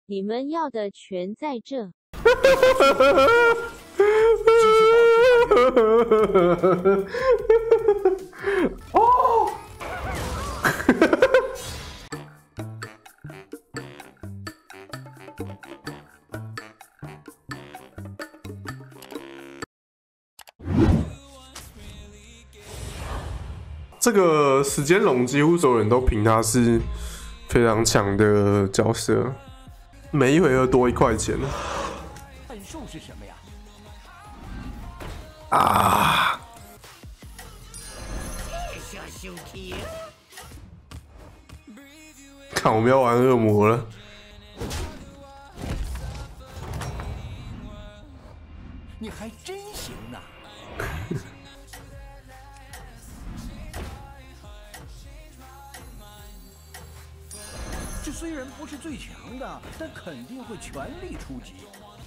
你们要的全在这。 哦。这个时间龙几乎所有人都评他是非常强的角色，每一回合多1块钱。 分数是什么呀？ 啊！看我们要玩恶魔了。 你还真行啊！这虽然不是最强的，但肯定会全力出击。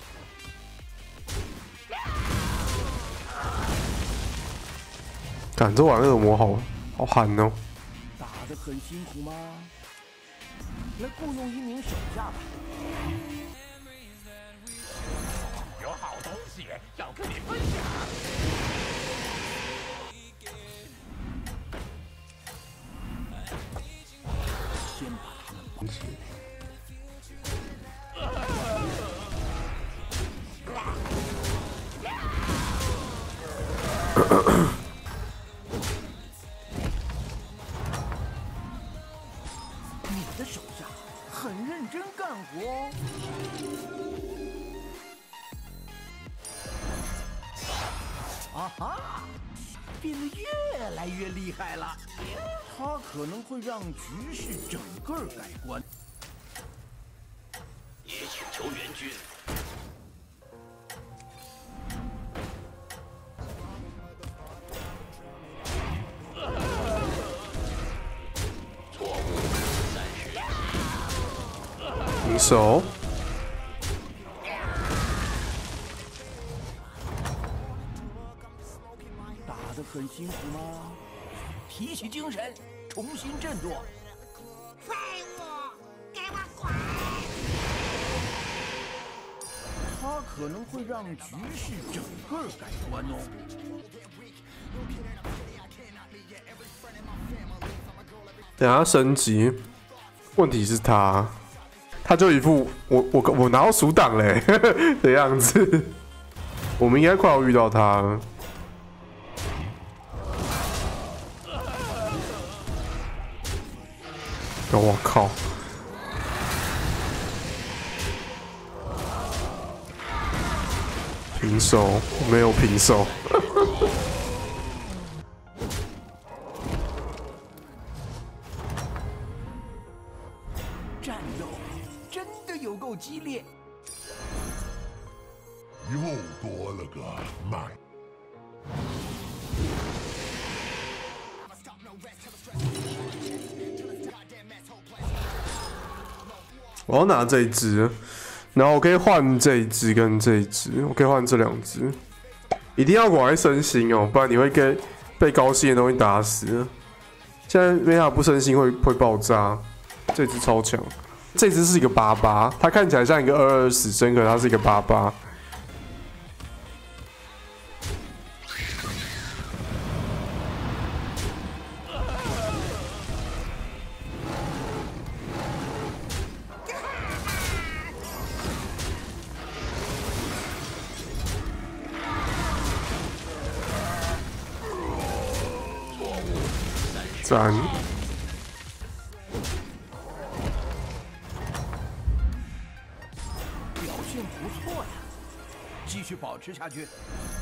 干，这玩恶魔好憨哦！ 打得很辛苦吗？来雇佣1名手下吧。 有好东西要跟你分享。 先把他们绑起。你的手下很认真干活哦。啊哈，变得越来越厉害了。他可能会让局势整个改观。 也请求援军。错误30。 平手。 打得很辛苦吗？提起精神，重新振作。 废物，给我滚！ 他可能会让局势整个改观哦。 等下升级，问题是他就一副我拿到鼠档嘞的样子，我们应该快要遇到他了。我靠！平手，没有平手。 战斗真的有够激烈。 又多了个麦。 我要拿这一只，然后我可以换这一只跟这一只，我可以换这2只。一定要赶快升星哦，不然你会被高星的东西打死。现在梅塔不升星会爆炸。这只超强，这只是一个88，它看起来像一个22死神，可它是一个88。赞！ 表现不错呀，继续保持下去。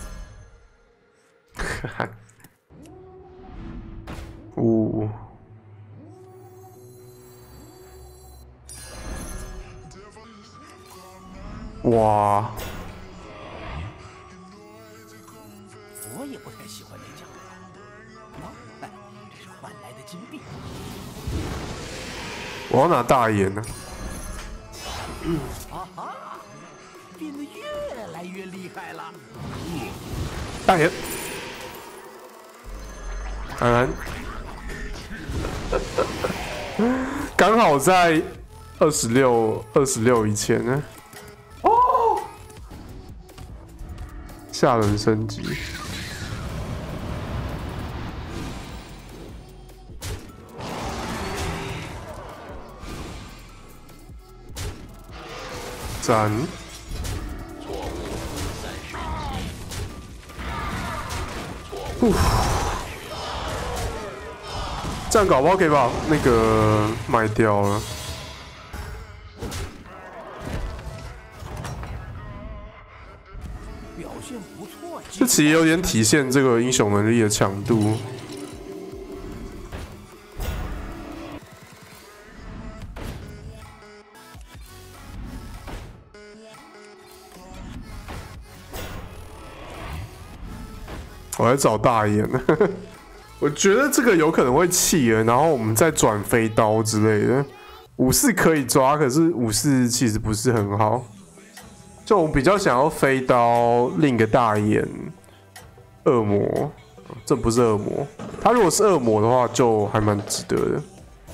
哇！ 我也不太喜欢那奖励。哎，这是换来的金币。 我要拿大眼呢。 啊哈，变得越来越厉害了。 大眼，安安，刚好在 26,000呢。哦，吓人升级。赞。这样搞不好可以把那个卖掉了。 表现不错， 这其实有点体现这个英雄能力的强度。我在找大眼，我觉得这个有可能会弃了，然后我们再转飞刀之类的。54可以抓，可是54其实不是很好。就我比较想要飞刀，另一个大眼恶魔，这不是恶魔。他如果是恶魔的话，就还蛮值得的。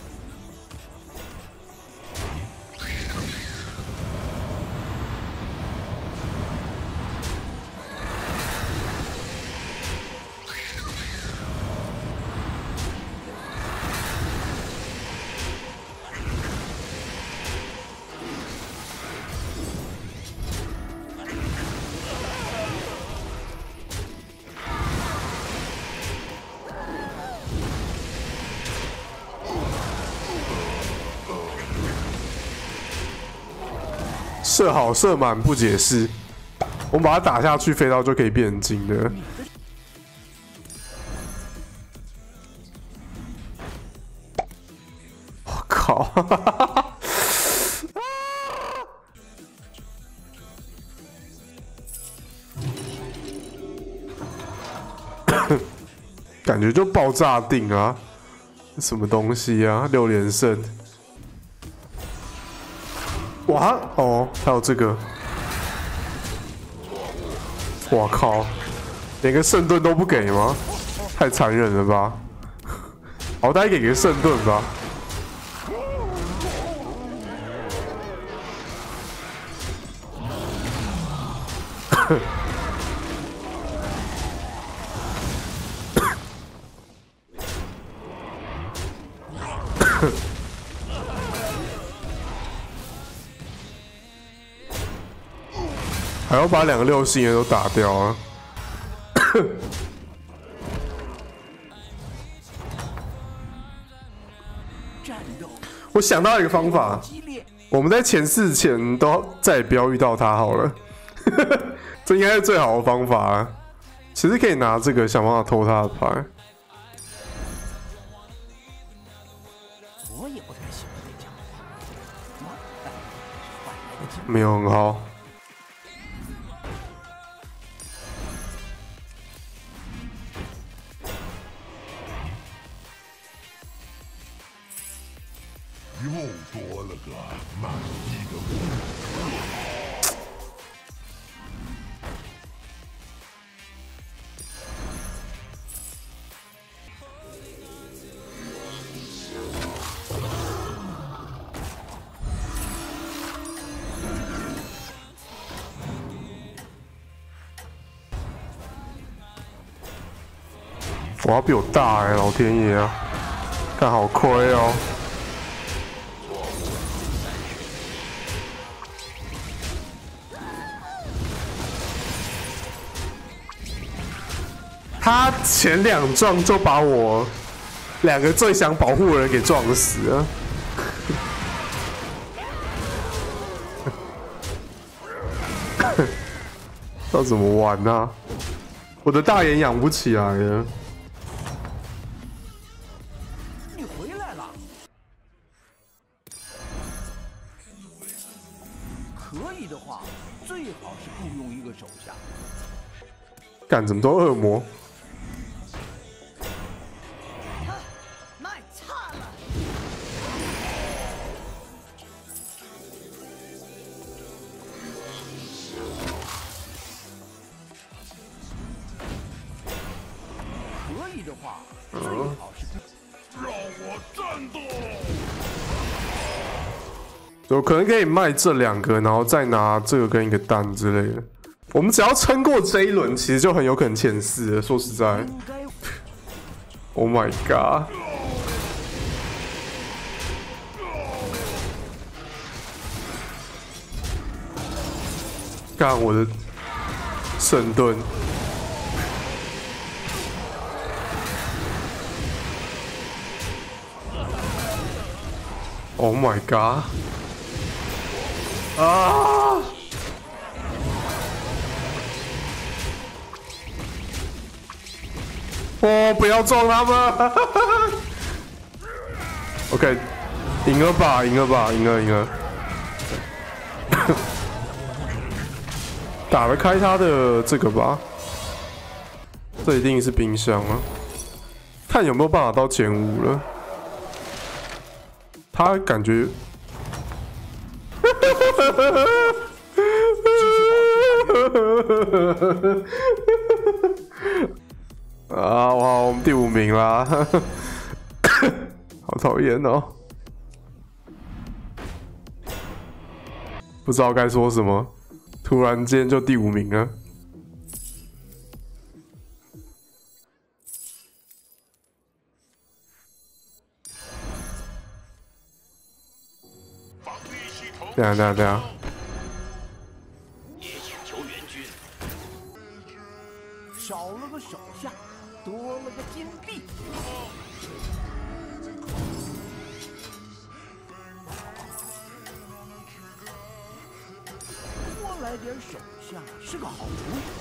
射好射满不解释，我们把它打下去，飞刀就可以变金的。我靠！感觉就爆炸定啊！什么东西啊？6连胜！哇哦，还有这个！我靠，连个圣盾都不给吗？太残忍了吧！好歹给个圣盾吧。还要把2个6星的都打掉啊！我想到一个方法，我们在前4前都再也不要遇到他好了。这应该是最好的方法啊！其实可以拿这个想办法偷他的牌。 我也不太喜欢这家伙。 没有很好。 又多了个满意的物。 哇，比我大哎，老天爷啊！看好亏哦。他前2撞就把我2个最想保护的人给撞死了。要怎么玩啊？我的大眼养不起来了。 你回来了，可以的话，最好是雇佣一个手下。 干，怎么都恶魔？ 卖惨了！ 可以的话，最好是让我战斗！ 有可能可以卖这2个，然后再拿这个跟一个蛋之类的。我们只要撑过这一轮，其实就很有可能前4了。说实在 ，Oh my god！ 干我的圣盾！ Oh my god！ 啊！哦，不要撞他们 ！OK， 赢了吧，赢了吧，赢了，赢了！打得开他的这个吧，这一定是冰箱啊！看有没有办法到前5了。 他感觉，啊！哇，我们第5名啦，好讨厌哦！不知道该说什么，突然间就第5名了。 对啊，对啊，对啊！ 也请求援军。少了个手下，多了个金币。多来点手下是个好主意。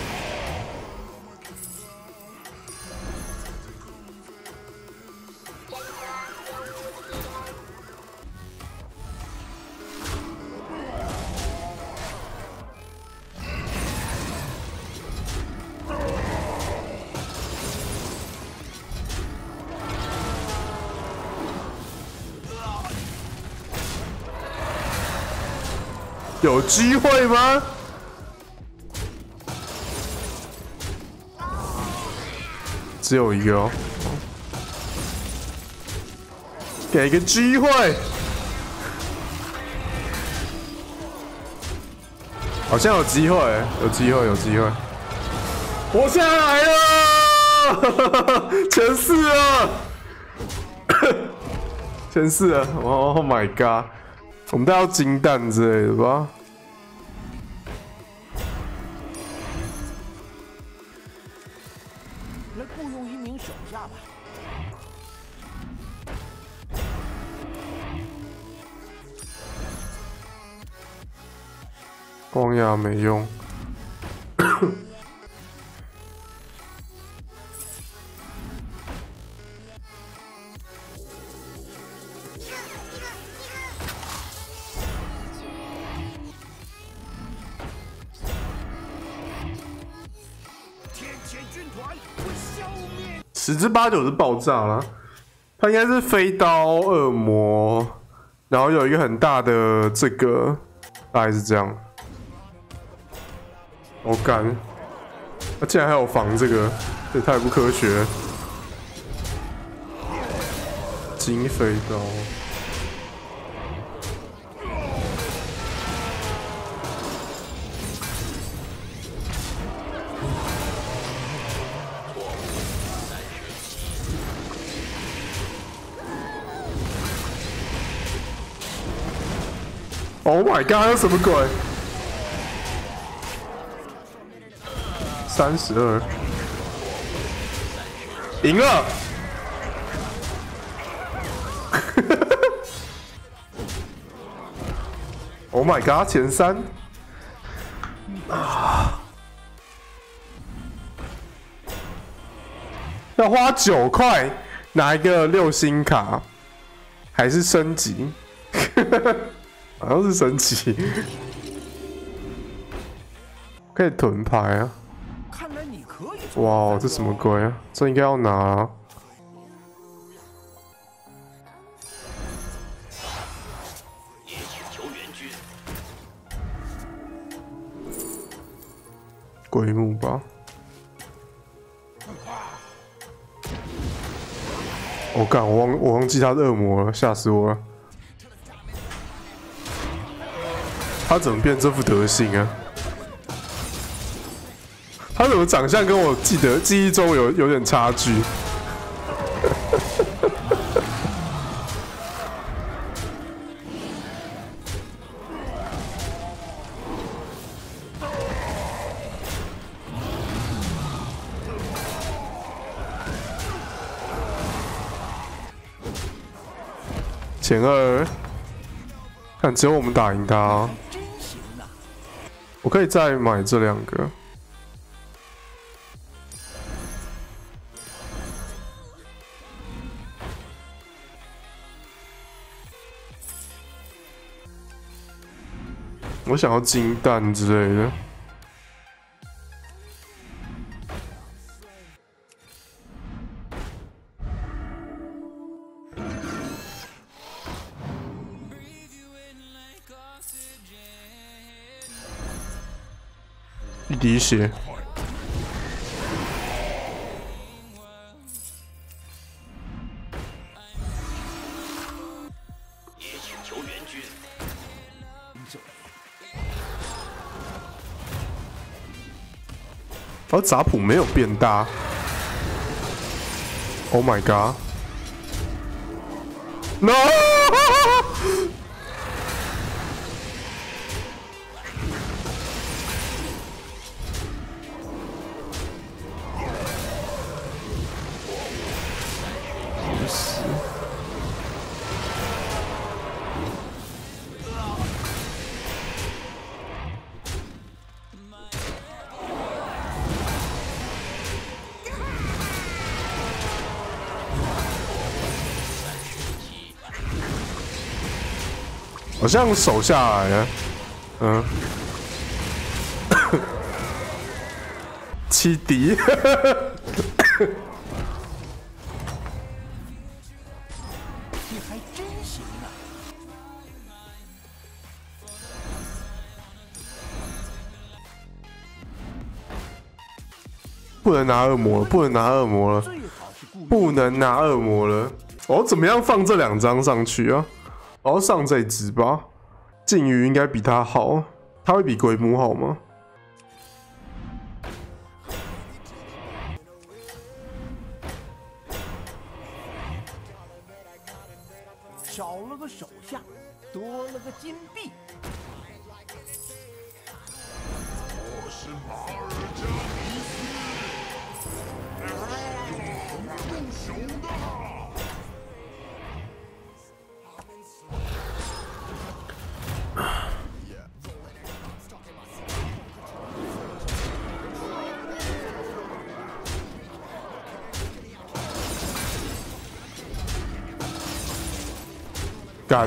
有机会吗？只有一个哦，给个机会，好像有机会，有机会，有机会！我下来了，前4了，前4了 ！Oh my god！ 我们都要金蛋之类的吧？ 来雇佣1名手下吧。 光压没用。10之8九是爆炸了，他应该是飞刀恶魔，然后有一个很大的这个，大概是这样。我干，他竟然还有防这个，这也太不科学了。金飞刀。 Oh my god！ 这什么鬼？32，赢了！Oh my god！ 前3啊，要花9块拿一个6星卡，还是升级？好像是升级，可以囤牌啊！ 看来你可以。 哇，这什么鬼啊？这应该要拿啊！ 也请求援军。 鬼木吧。我干，我忘记他是恶魔了，吓死我了！ 他怎么变这副德行啊？他怎么长相跟我记忆中有点差距？前2，看只有我们打赢他、啊。我可以再买这2个。我想要金蛋之类的。一滴血。 也请求援军。 而杂谱没有变大。Oh my god！ No！ 好像手下来了，嗯，7滴， 你还真行啊！ 不能拿恶魔了，不能拿恶魔了，不能拿恶魔了。我怎么样放这2张上去啊？我要上这只吧，禁鱼应该比他好，他会比鬼母好吗？ 少了个手下，多了个金币。 我是马尔加尼斯，英雄的。 干，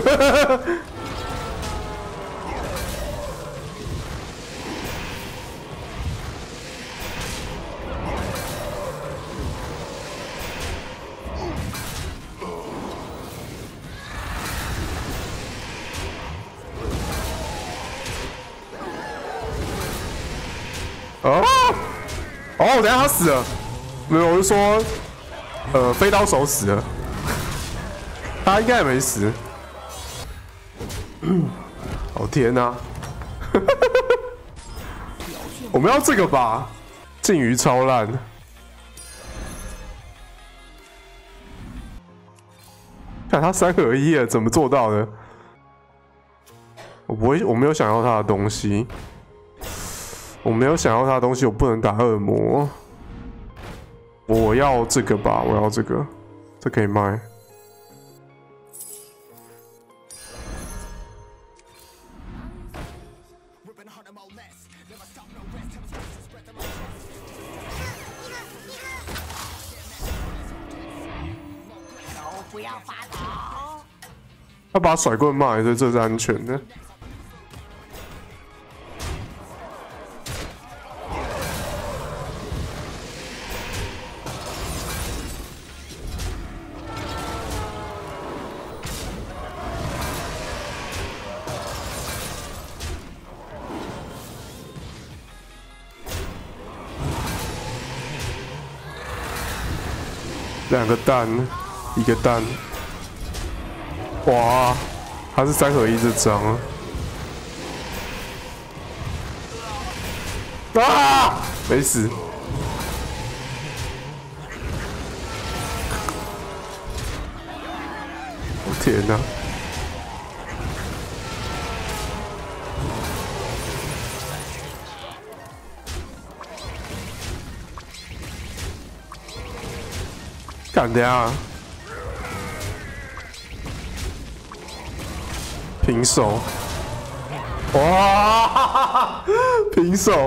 等一下他死了，没有，我是说，飞刀手死了。他应该也没死。哦天哪！我们要这个吧？禁鱼超烂。看他3合1了，怎么做到的？我没有想要他的东西。我没有想要他的东西，我不能打恶魔。我要这个吧，我要这个，这可以卖。 不要发抖。 他把甩棍卖，所以这是安全的。2个蛋，1个蛋，哇，他是3合1这张啊！ 啊，没死。我天哪！干的呀！平手！哇，平手！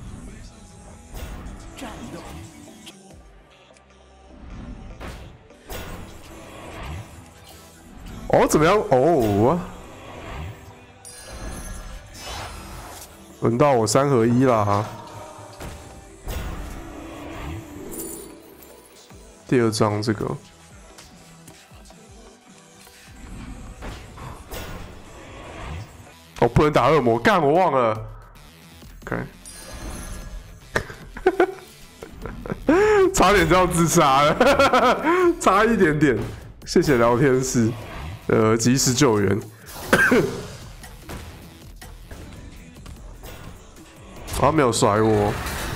哦，怎么样？哦，轮到我3合1啦！第2张这个。哦，不能打恶魔，干我忘了。OK， 差点就要自杀了，差一点点。谢谢聊天室，及时救援。他没有甩我。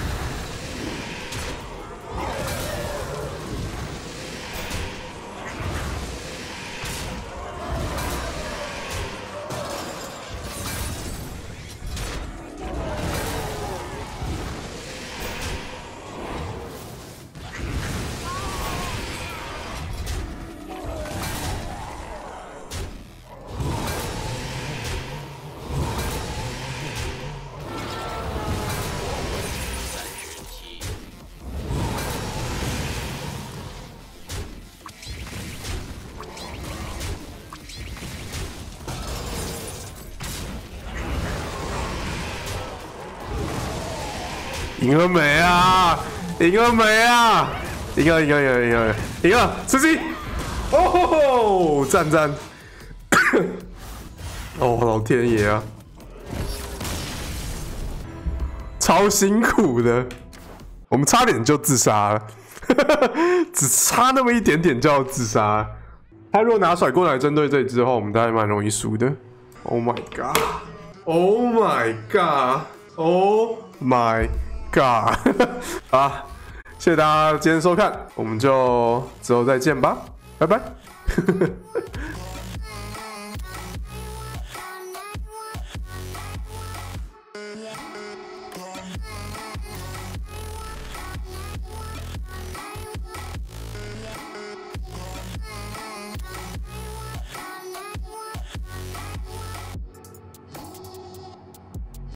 赢了没啊？赢了没啊？赢了！吃鸡！哦，赞！哦，老天爷啊！超辛苦的，我们差点就自杀了，只差那么一点点就要自杀了。他如果拿甩棍来针对这一只的话，我们大概蛮容易输的。Oh my god！Oh my god！Oh my god！ 啊，谢谢大家今天收看，我们就之后再见吧，拜拜。